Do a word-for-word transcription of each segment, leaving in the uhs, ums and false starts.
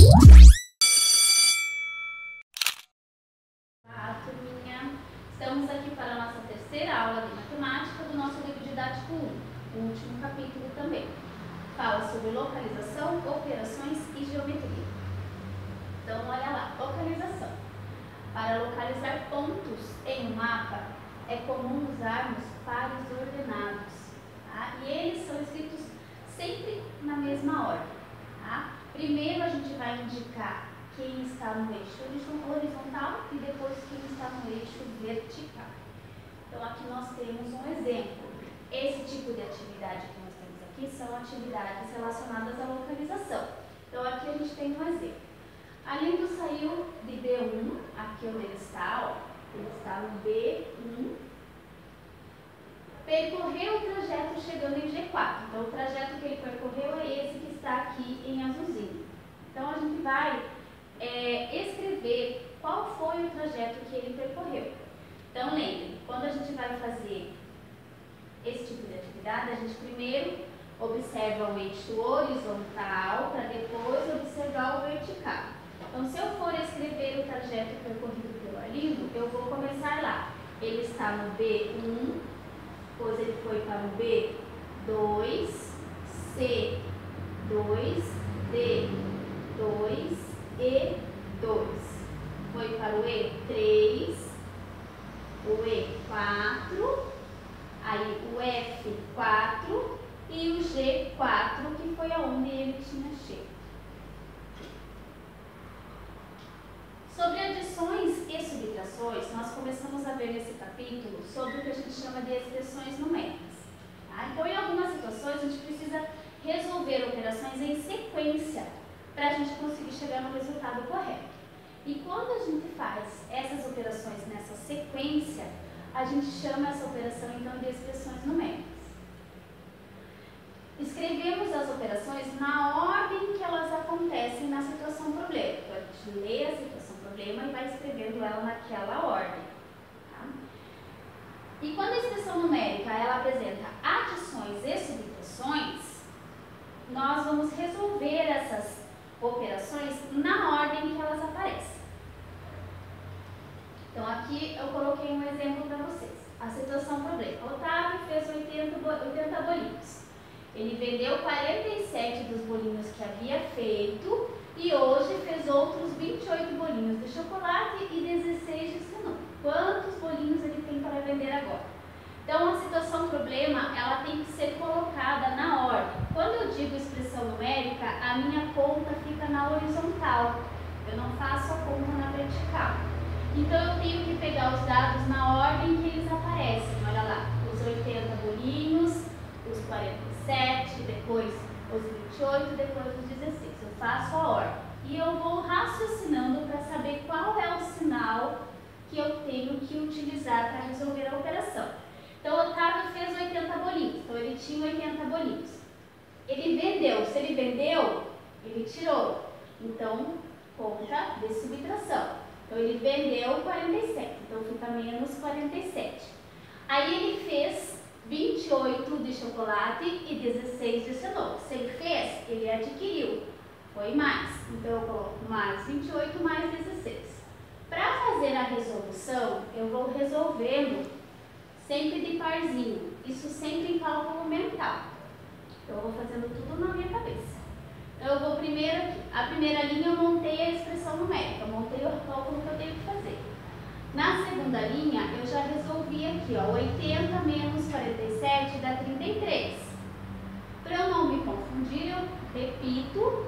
Olá, turminha! Estamos aqui para a nossa terceira aula de matemática do nosso livro didático um, o último capítulo também. Fala sobre localização, operações e geometria. Então, olha lá, localização. Para localizar pontos em um mapa, é comum usarmos pares ordenados, tá? E eles são escritos sempre na mesma ordem, tá? Primeiro a gente vai indicar quem está no eixo horizontal e depois quem está no eixo vertical. Então aqui nós temos um exemplo. Esse tipo de atividade que nós temos aqui são atividades relacionadas à localização. Então aqui a gente tem um exemplo. A Lindo saiu de B um, aqui onde ele está, ó, ele está no B um, percorreu o trajeto chegando em G quatro. Então o trajeto que ele percorreu é esse que está aqui em azulzinho. Então a gente vai é, escrever qual foi o trajeto que ele percorreu. Então lembre, quando a gente vai fazer esse tipo de atividade, a gente primeiro observa o eixo horizontal para depois observar o vertical. Então, se eu for escrever o trajeto percorrido pelo Arlindo, eu vou começar lá. Ele está no B um, depois ele foi para o B dois, C dois, D dois, E dois. Foi para o E três, o E quatro, aí o F quatro e o G quatro, que foi aonde ele tinha chegado. Sobre adições e subtrações, nós começamos a ver nesse capítulo sobre o que a gente chama de expressões numéricas. Tá? Então, em algumas situações, a gente precisa resolver operações em sequência para a gente conseguir chegar no resultado correto. E quando a gente faz essas operações nessa sequência, a gente chama essa operação, então, de expressões numéricas. Escrevemos as operações na ordem que elas acontecem na situação problema. Então, a gente lê a situação problema e vai escrevendo ela naquela ordem. Tá? E quando a expressão numérica ela apresenta adições e subtrações, nós vamos resolver essas operações na ordem que elas aparecem. Então, aqui eu coloquei um exemplo para vocês. A situação problema. Otávio fez oitenta bolinhos. Ele vendeu quarenta e sete dos bolinhos que havia feito e hoje fez outros vinte e oito bolinhos de chocolate e dezesseis de cenoura. Quantos bolinhos ele tem para vender agora? Então, a situação problema, ela tem que ser colocada na ordem. Quando eu digo expressão numérica, a minha conta fica na horizontal. Eu não faço a conta na vertical. Então, eu tenho que pegar os dados na ordem que eles aparecem. Olha lá, os oitenta bolinhos, os quarenta e sete, depois os vinte e oito, depois os dezesseis. Eu faço a ordem. E eu vou raciocinando para saber qual é o sinal que eu tenho que utilizar para resolver a operação. Então, o Otávio fez oitenta bolinhos. Então, ele tinha oitenta bolinhos. Ele vendeu. Se ele vendeu, ele tirou. Então, conta de subtração. Então, ele vendeu quarenta e sete. Então, fica menos quarenta e sete. Aí, ele fez vinte e oito de chocolate e dezesseis de cenoura. Se ele fez, ele adquiriu. Foi mais. Então, eu coloco mais vinte e oito mais dezesseis. Para fazer a resolução, eu vou resolvendo sempre de parzinho. Isso sempre em cálculo mental. Então, eu vou fazendo tudo na minha cabeça. Então, eu vou primeiro aqui. A primeira linha eu montei a expressão numérica. Eu montei o cálculo que eu tenho que fazer. Na segunda linha, eu já resolvi aqui, ó, oitenta menos quarenta e sete dá trinta e três. Para eu não me confundir, eu repito.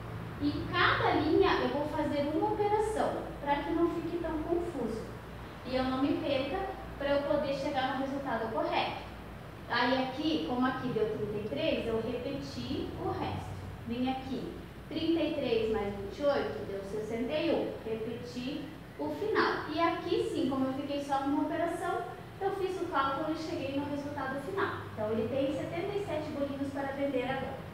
E cada linha eu vou fazer uma operação, para que não fique tão confuso. E eu não me perca, para eu poder chegar no resultado correto. Aí aqui, como aqui deu trinta e três, eu repeti o resto. Vim aqui, trinta e três mais vinte e oito deu sessenta e um. Repeti o final. E aqui sim, como eu fiquei só numa operação, eu fiz o cálculo e cheguei no resultado final. Então, ele tem setenta e sete bolinhos para vender agora.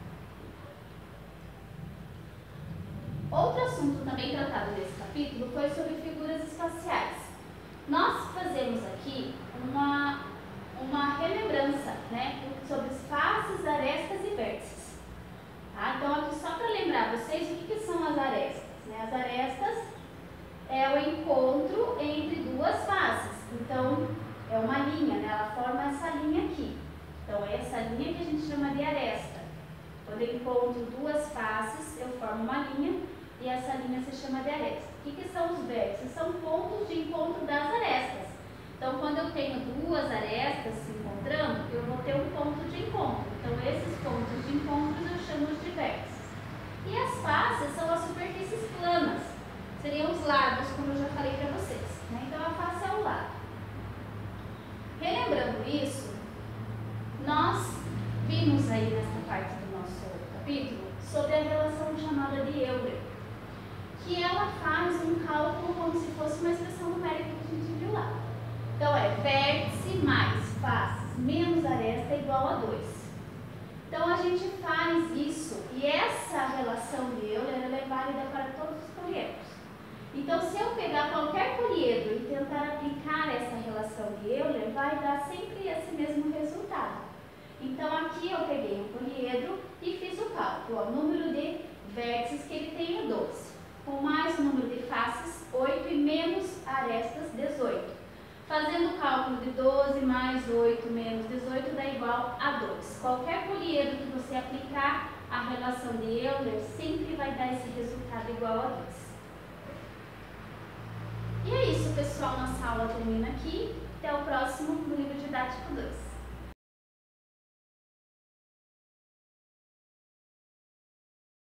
Outro assunto também tratado nesse capítulo foi sobre figuras espaciais. Nós fazemos aqui uma, uma relembrança, né, sobre as faces, arestas e vértices. Tá? Então, aqui só para lembrar vocês o que, que são as arestas? Né? As arestas é o encontro entre duas faces. Então, é uma linha, né? Ela forma essa linha aqui. Então, é essa linha que a gente chama de aresta. Quando eu encontro duas faces, eu formo uma linha e essa linha se chama de aresta. O que, que são os vértices? São pontos de encontro das arestas. Então, quando eu tenho duas arestas se encontrando, eu vou ter um ponto de encontro. Então, esses pontos de encontro eu chamo de vértices. E as faces são as superfícies planas. Seriam os lados, como eu já falei para vocês. Né? Então, a face é o lado. Relembrando isso, nós vimos aí nessa parte do nosso capítulo sobre a relação chamada de Euler, que ela faz um cálculo como se fosse uma expressão numérica que a gente viu lá. Então, é vértice mais faces menos aresta igual a dois. Então, a gente faz isso e essa relação de Euler ela é válida para todos os poliedros. Então, se eu pegar qualquer poliedro e tentar aplicar essa relação de Euler, vai dar sempre esse mesmo resultado. Então, aqui eu peguei um poliedro e fiz o cálculo. O número de vértices que ele tem é doze. Com mais o número de faces, oito, e menos arestas, dezoito. Fazendo o cálculo de doze mais oito menos dezoito dá igual a dois. Qualquer poliedro que você aplicar a relação de Euler sempre vai dar esse resultado igual a dois. E é isso, pessoal. Nossa aula termina aqui. Até o próximo no livro didático dois.